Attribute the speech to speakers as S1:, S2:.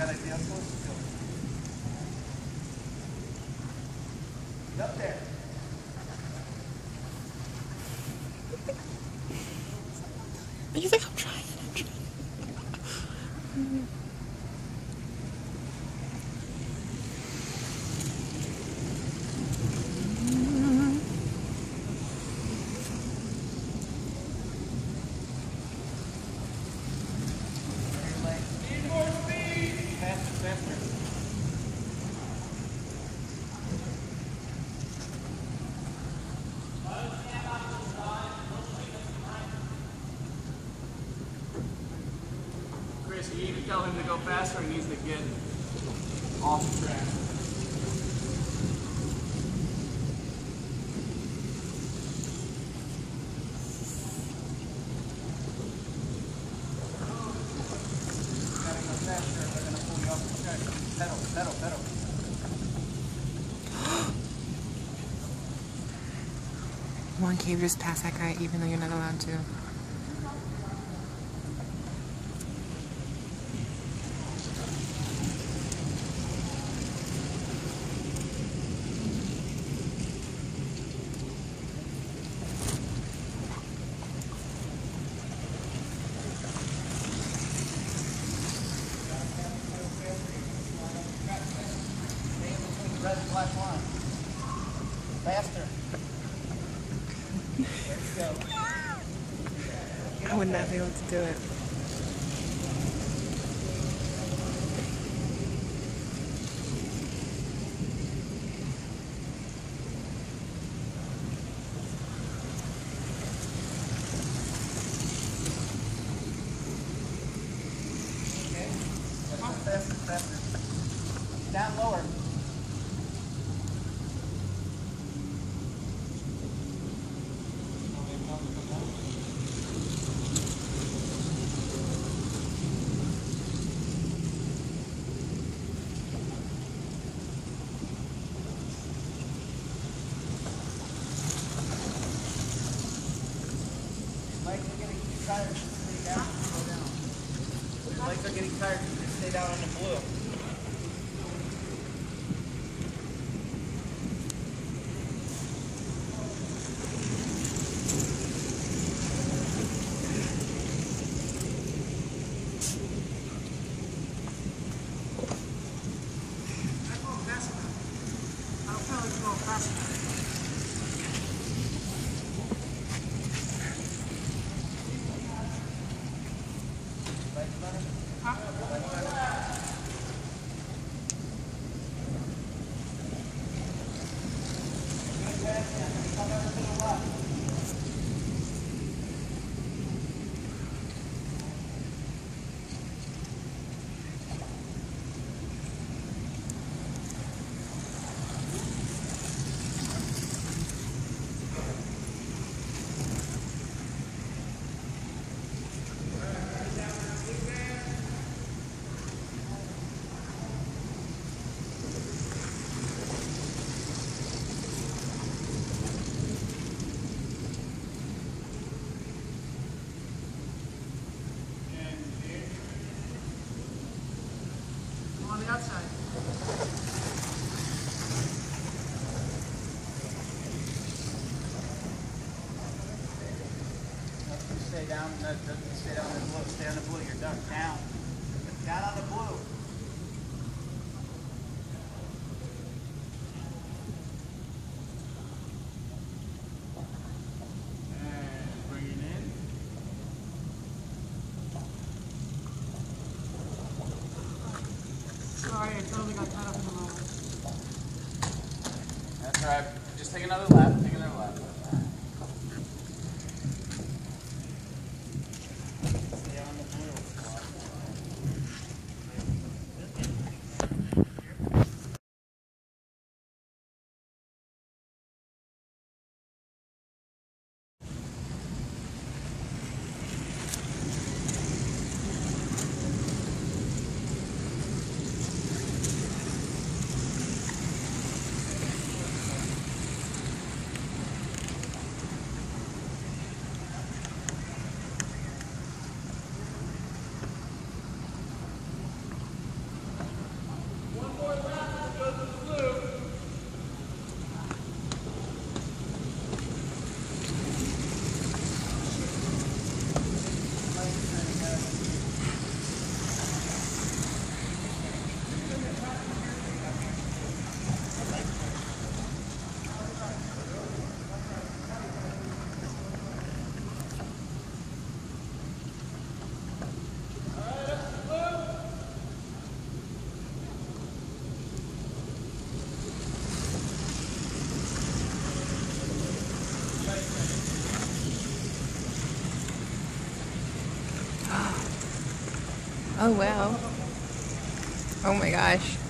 S1: that idea close to it. Get up there.
S2: You think I'm trying?
S1: Chris, you need to tell him to go faster. He needs to get off the track. Pedal, pedal, pedal.
S2: One cave just passed that guy even though you're not allowed to.
S1: Red and black line. Faster. Let's go.
S2: I would not be able to do it.
S1: Okay. Faster, faster. Down lower. Legs are getting tired. Stay down. Slow down. Your legs are getting tired. Stay down on the blue. I'm going fast enough. I don't feel like going fast enough. On the outside. Stay down, stay down on the blue, stay on the blue, you're done. Down. Down on the blue. And bring it in.
S3: Sorry, I totally got tied up in the moment.
S1: That's all right. Just take another lap. Take another lap. Stay on the blue.
S2: Oh wow. Oh my gosh.